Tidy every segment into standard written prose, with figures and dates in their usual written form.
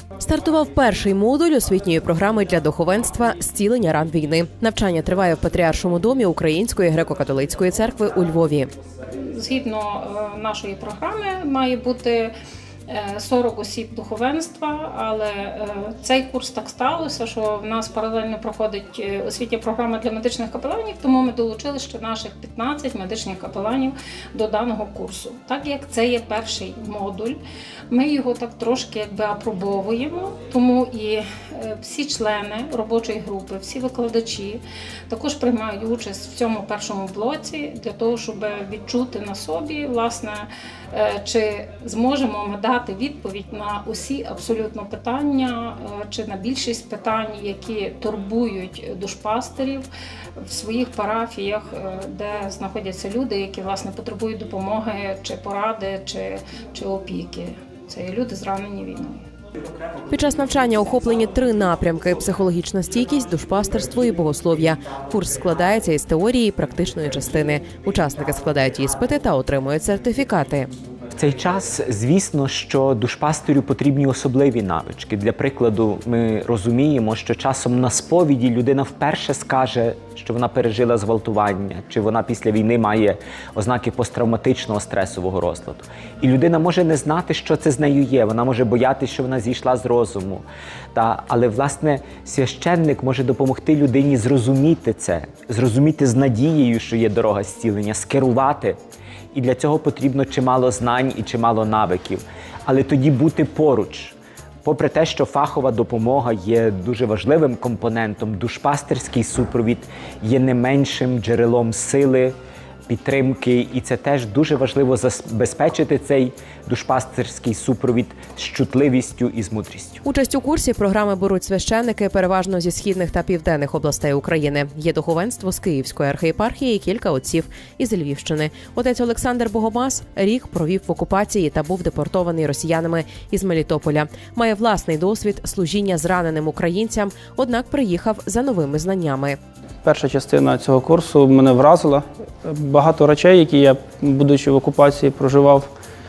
Стартував перший модуль освітньої програми для духовенства «Зцілення ран війни». Навчання триває в Патріаршому домі Української греко-католицької церкви у Львові. Згідно нашої програми має бути 40 осіб духовенства, але цей курс так сталося, що в нас паралельно проходить освітня програма для медичних капеланів, тому ми долучили ще наших 15 медичних капеланів до даного курсу. Так як це є перший модуль, ми його так трошки апробовуємо, тому і всі члени робочої групи, всі викладачі також приймають участь в цьому першому блоці для того, щоб відчути на собі, власне, чи зможемо ми дати відповідь на усі абсолютно питання, чи на більшість питань, які турбують душпастерів в своїх парафіях, де знаходяться люди, які, власне, потребують допомоги, чи поради, чи опіки. Це є люди, зранені війною. Під час навчання охоплені 3 напрямки – психологічна стійкість, душпастерство і богослов'я. Курс складається із теорії і практичної частини. Учасники складають іспити та отримують сертифікати. В цей час, звісно, що душпастерю потрібні особливі навички. Для прикладу, ми розуміємо, що часом на сповіді людина вперше скаже, що вона пережила зґвалтування, чи вона після війни має ознаки посттравматичного стресового розладу. І людина може не знати, що це з нею є, вона може боятися, що вона зійшла з розуму. Але, власне, священник може допомогти людині зрозуміти це, зрозуміти з надією, що є дорога зцілення, скерувати. І для цього потрібно чимало знань і чимало навиків. Але тоді бути поруч. Попри те, що фахова допомога є дуже важливим компонентом, душпастерський супровід є не меншим джерелом сили, підтримки. І це теж дуже важливо забезпечити цей душпастерський супровід з чутливістю і з мудрістю. Участь у курсі програми беруть священники переважно зі східних та південних областей України. Є духовенство з Київської архієпархії і кілька отців із Львівщини. Отець Олександр Богомаз рік провів в окупації та був депортований росіянами із Мелітополя. Має власний досвід служіння зраненим українцям, однак приїхав за новими знаннями. Перша частина цього курсу мене вразила. Багато речей, які я, будучи в окупації, проживав,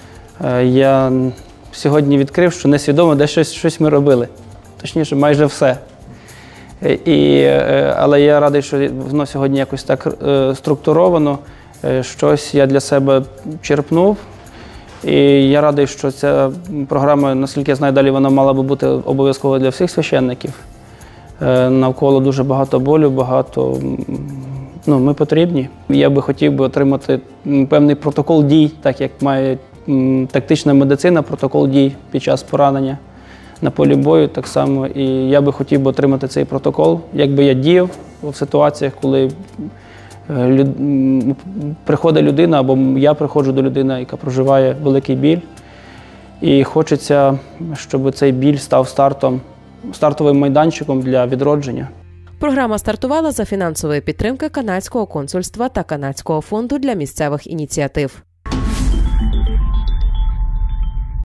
я сьогодні відкрив, що несвідомо де щось ми робили. Точніше, майже все. Але я радий, що воно сьогодні якось так структуровано. Щось я для себе черпнув. І я радий, що ця програма, наскільки я знаю, далі вона мала би бути обов'язково для всіх священників. Навколо дуже багато болю, ми потрібні. Я би хотів отримати певний протокол дій, так як має тактична медицина, протокол дій під час поранення на полі бою так само. І я би хотів отримати цей протокол, якби я діяв в ситуаціях, коли приходить людина, або я приходжу до людини, яка проживає великий біль. І хочеться, щоб цей біль став стартовим майданчиком для відродження. Програма стартувала за фінансової підтримки Канадського консульства та Канадського фонду для місцевих ініціатив.